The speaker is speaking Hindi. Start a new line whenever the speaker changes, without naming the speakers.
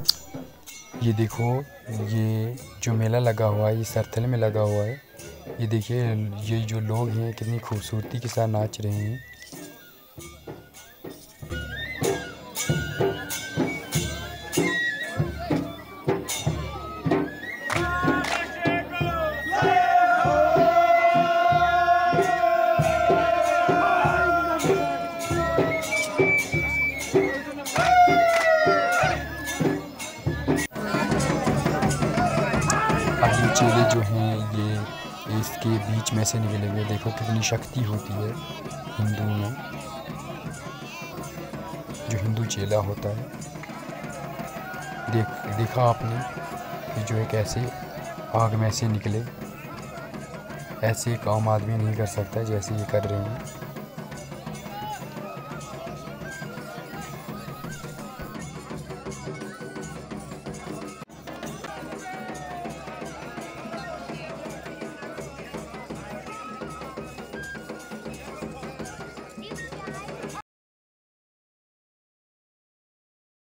ये देखो, ये जो मेला लगा हुआ है ये सरथल में लगा हुआ है। ये देखिए, ये जो लोग हैं कितनी खूबसूरती के साथ नाच रहे हैं। अब ये चेले जो हैं ये इसके बीच में से निकले हुए, देखो कितनी शक्ति होती है हिंदू में। जो हिंदू चेला होता है, देखा आपने, ये जो एक ऐसे आग में से निकले, ऐसे एक आम आदमी नहीं कर सकता जैसे ये कर रहे हैं।